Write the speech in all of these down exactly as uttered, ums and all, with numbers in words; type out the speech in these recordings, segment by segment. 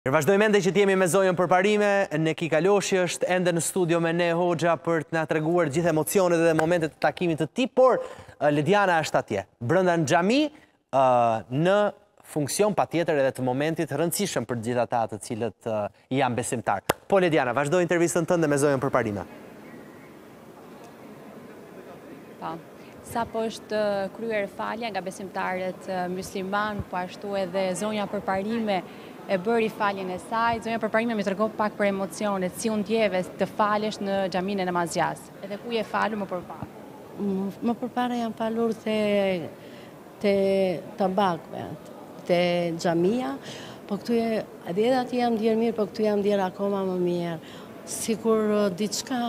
Vazhdojmë ende që t'jemi me Zonjën Përparime, Neki Kaloshi është ende në studio me ne Hoxha për të na treguar gjithë emocionet dhe momentet të takimit të tij, por Lidiana është atje, brenda në xhami, në funksion patjetër edhe të momentit rëndësishëm për gjithë ata të cilët janë besimtar. Po Lidiana, vazhdo intervistën tënde me Zonjën Përparime. Po. Sa po është kryer falja nga besimtarët musliman, po ashtu edhe Zonja Përparime e bëri faljen e saj. Zonja Përparime më tregon pak për emocionet, si u ndjeve të falesh në xhaminë e Namazjas. Edhe ku je falur më përpara? Më përpara jam falur te te tabakve, te xhamia, po këtu e edhe aty jam ndier mirë, po këtu jam ndier akoma më mirë. Sikur diçka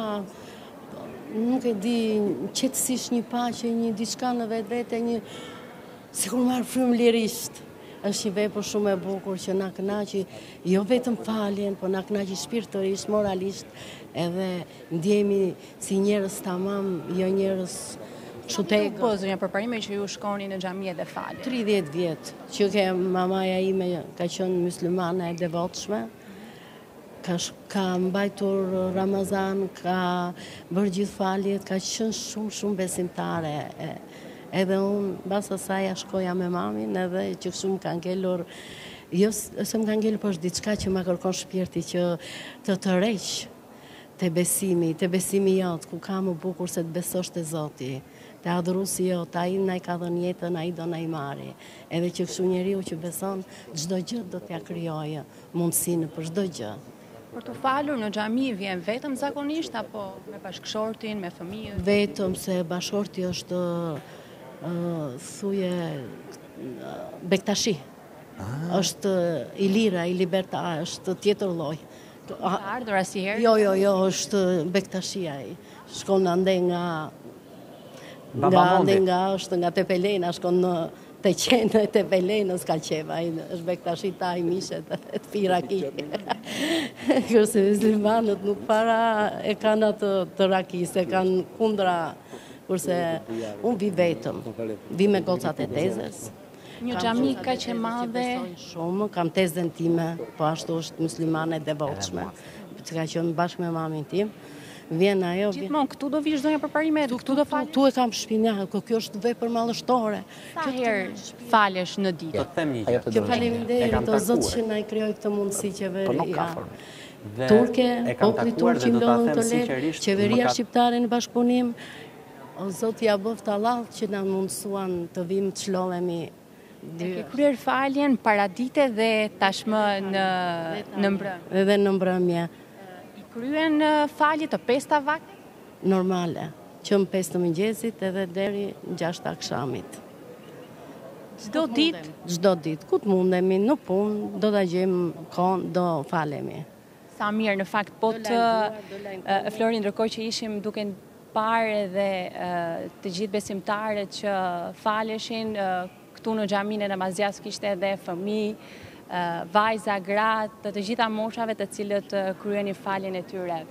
nuk e di, qetësisht një paqe, një diçka në vetvete, një sikur marr frymë lirisht. Është një vepër shumë e bukur që na kënaqi jo vetëm faljen, po na kënaqi shpirtërisht, moralisht, edhe ndjehemi si njerëz tamam, jo njerëz kështu tek. Po Zonja Përparime që ju shkoni në xhami edhe falje. tridhjetë vjet që ke mamaja ime ka qenë myslimane e devotshme. Ka, ka mbajtur Ramazan, ka bërë gjithë faljet, ka qenë shumë shumë besimtare. E, Edhe unë, basa saj, shkoja me mamin, edhe që kështu më ka ngelur, jo se më ka ngelur, po është diçka që ma kërkon shpirti, që të të req të besimi, të besimi jotë, ku ka më bukur se të besosh të Zoti, të adhurusi jotë, a i na i ka dhënë jetën, a i do na i marri. Edhe që kështu njeriu që beson, çdo gjë do t'ja krijojë mundësinë për çdo gjë. Për të falur në xhami vjen vetëm zakonisht, apo me bashkëshortin, me fëmijët? Vetëm se bashkëshorti është Uh, thuje uh, Bektashi. Ah. Është i lira, i liberta, është tjetër lloj. Ka ardhur asnjëherë? Jo, jo, jo, është Bektashi ai. Shkon ande nga nga ande nga është nga Tepelena, shkon në te qenë te Pelenës ka qeva, ai është Bektashi ta i mishet të piraki. Kurse muslimanët nuk para e kanë atë të rakis, e kanë kundra. Kurse unë vi vetëm, vi me gocat e tezes. Një xhami ka që madhe? Shumë, kam tezën time, po ashtu është muslimane devotshme, që ka qenë bashkë me mamin tim. Vjen ajo... Gjithmonë, këtu do vish Zonja Përparime, këtu do falë? Tu e kam shpinja, kjo është vepër mallështore. Sa herë falesh në ditë? Kjo faleminderit o Zot që na i krijoi këtë mundësi qeveria. Turke, populli turk që ndodhen të lehtë, qeveria shqiptare në bashkëpunim. O Zot ja bëft Allah që na mundësuan të vim të shlohemi. E ke kryer faljen paradite dhe tashmë në në mbrëmje. Edhe në mbrëmje. I kryen falje të pesta vakte? Normale, që në pesë të mëngjesit edhe deri në gjashtë akşamit. Çdo ditë? Çdo ditë, ku të mundemi, në punë, do ta gjejmë kohën, do falemi. Sa mirë, në fakt, po të Flori, ndërkohë që ishim duke parë dhe të gjithë besimtarët që faleshin, këtu në xhaminë e Namazjas kishte edhe fëmijë, vajza, gratë, të gjitha moshave të cilët kryenin faljen e tyre.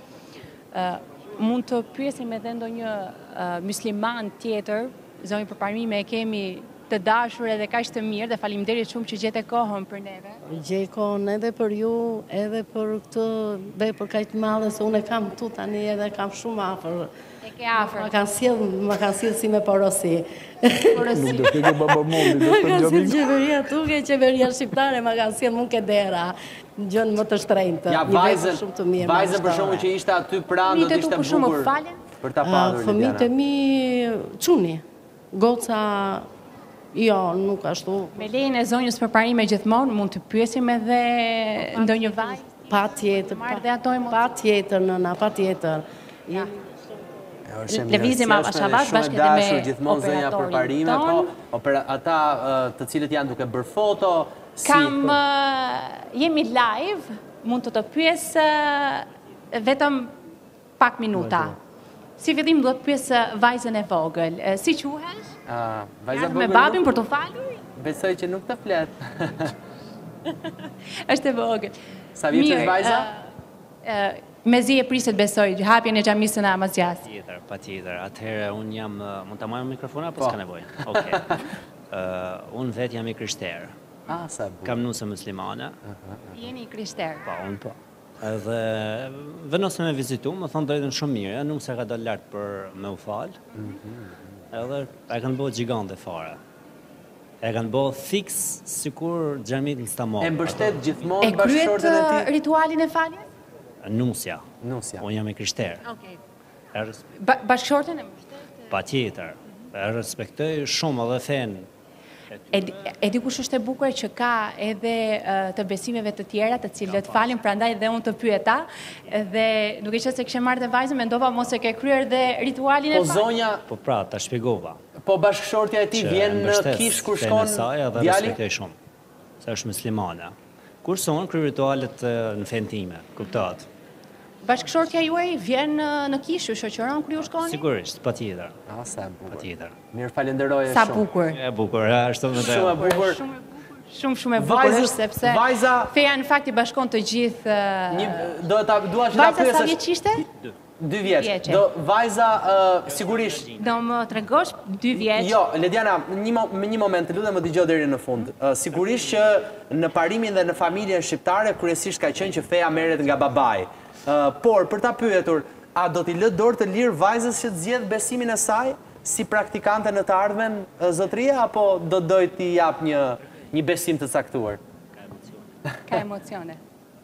Mund të pyesim edhe ndonjë musliman tjetër, Zonjë Përparime, e kemi të dashur edhe kaq të mirë dhe faleminderit shumë që gjete kohën për neve. Gjej kohën edhe për ju, edhe për këtë vepër kaq të madhe, se unë e kam këtu tani edhe kam shumë afër. E ke afër. Ma kanë sjell, ma kanë sjell si me porosi. Porosi. Nuk do të ke babamomi, do Ma të kanë sjell gjami. qeveria turke, qeveria shqiptare, ma kanë sjell mua ke dera, gjën më të shtrenjtë. Ja, vajzën, vajzën për shkakun që ishte aty pranë, do të ishte bukur për ta padur. Fëmijët e mi çuni. Goca jo, nuk ashtu. Me lejen e Zonjës Përparime gjithmonë mund të pyesim edhe ndonjë vajzë? Patjetër. Marrë dhe ato emocione? Patjetër, nëna, patjetër. Lëvizim avash bashkë edhe me gjithmonë Zonja Përparime, po ata të cilët janë duke bërë foto. Kam jemi live, mund të të pyes vetëm pak minuta. Si fillim do të pyes vajzën e vogël. Si quhesh? Vajza me babin për të falur? Besoj që nuk të flet. Është e vogël. Sa vjeç është vajza? Mezi e priset besoj, hapjen e xhamisë së Namazjas. Patjetër, patjetër. Atëherë un jam, mund ta marr mikrofonin apo s'ka nevojë? Okej. Unë vetë jam i krishterë. Ah, sa bukur. Kam nuse muslimane. Jeni krishter. Po, unë po. Edhe venose me vizitu, më thonë drejtën shumë mirë, nuk se ka dalë lartë për me u falë. Edhe e kanë bëhë gjigante fare. E kanë bëhë fix si kur xhamit në Stamol. E mbështet E gjithmonë kryet bashkëshorten e uh, ti? ritualin e faljes? Nusja. Nusja. Unë jam e krishterë. Okej. E res- Ba bashkëshorten e mbështet? Pa tjetër. E respektoj shumë edhe fenë. E, di- e di kush është e bukur që ka edhe uh, të besimeve të tjera të cilët falin, prandaj dhe unë të pyeta, dhe duke qenë se kishe marrë të vajzën, mendova mos e ke kryer dhe ritualin e Po faljes. zonja, Po pra, ta shpjegova. po bashkëshortja e ti që vjen në mbështes kish kur fenë e shkon saj edhe djali? respektoj shumë. Se është muslimane. Kurse unë kryj ritualet e, në fenë time, kuptohet. Bashkëshortja juaj vjen uh, në kish, ju shoqëron kur ju shkoni? Sigurisht, pa tjetër. Ah, sa e bukur. Pa tjetër. Mirë, falenderoj Sa shumë. bukur. E bukur, e, është të Shumë e bukur. Shumë e bukur. Shumë shumë e bukur Vajzës- është sepse vajza- feja në fakt i bashkon të gjithë. uh, Një, do ta dua që ta Vajza sa pyesësh. vjeç ishte? Dy vjeç. Vjeçe. Do vajza ë, sigurisht. Do më tregosh dy vjeç? Jo, Lediana, një, mo, një moment, të lutem më dëgjoj deri në fund. Uh, sigurisht që në parimin dhe në familjen shqiptare kryesisht ka qenë që feja merret nga babai. Uh, por për ta pyetur, a do t'i lë dorë të lirë vajzës që të zgjedh besimin e saj si praktikante në të ardhmen uh, zotëria, apo do doj t'i jap një një besim të caktuar? Ka emocione.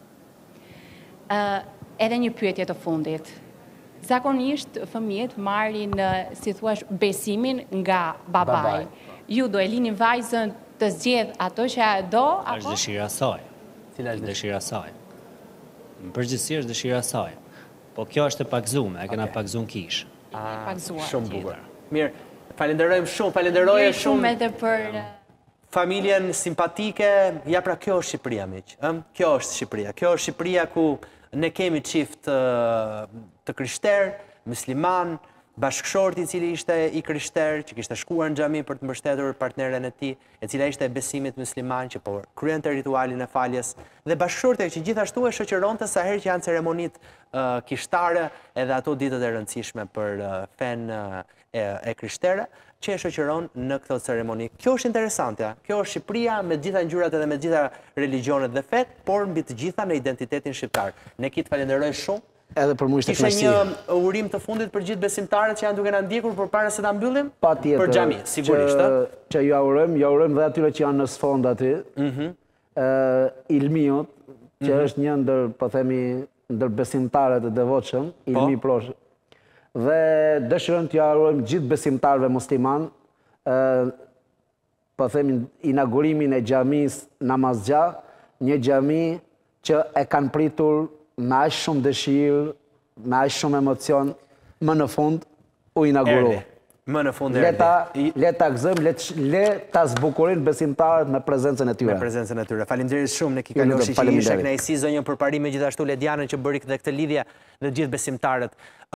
Uh, edhe një pyetje të fundit. Zakonisht fëmijët marrin, uh, si thua, besimin nga babai. Babai. Ju do e lini vajzën të zgjedh ato që e do, është apo? dëshira saj. Cila është Dëshira saj. Në përgjithësi është dëshira saj. Po kjo është e pakzume, e kena Okej. pakzum kish. Ah, Pagzuar. shumë bukur. Mirë, falenderojmë shumë, falenderoje Shumë shumë edhe për uh, familjen simpatike. Ja, pra kjo është Shqipëria, miq. Ëm, kjo është Shqipëria. Kjo është Shqipëria ku ne kemi çift ë, të krishter, musliman, bashkëshorti i cili ishte i krishter, që kishte shkuar në xhami për të mbështetur partneren e tij, e cila ishte e besimit musliman, që po kryente ritualin e faljes, dhe bashkëshortja që gjithashtu e shoqëronte sa herë që janë ceremonitë uh, kishtare, edhe ato ditët e rëndësishme për uh, fenë uh, e, e krishtere, që e shoqëron në këto ceremoni. Kjo është interesante, kjo është Shqipëria me të gjitha ngjyrat edhe me të gjitha religionet dhe fetë, por mbi të gjitha në identitetin shqiptar. Ne ki të falenderoj shumë. Edhe për mu ishte Kishe kënaqësi. një urim të fundit për gjithë besimtarët që janë duke na ndjekur përpara se ta mbyllim? Pa tjetër. Për xhami, sigurisht, që, ë? që ju urojmë, ju urojmë dhe atyre që janë në sfond aty. Mhm. Ë, Ilmiut, që është një ndër, po themi, ndër besimtarët e devotshëm, Ilmi Prosh. Dhe dëshirojmë t'ju urojmë gjithë besimtarëve musliman, ë, po themi, inaugurimin e xhamis Namazgja, një xhami që e kanë pritur me aq shumë dëshirë, me aq shumë emocion, më në fund u inauguru. Erdhi. Më në fund Le erdhi. ta, I- le ta gëzojmë, le, t- le ta zbukurin besimtarët me prezencën e tyre. Me prezencën e tyre. Faleminderit shumë në Ju Kikaloshi lutem, që ishe faleminderit. kënaqësi zonjën përparime gjithashtu Ledianën që bëri këtë këtë lidhje dhe gjithë besimtarët.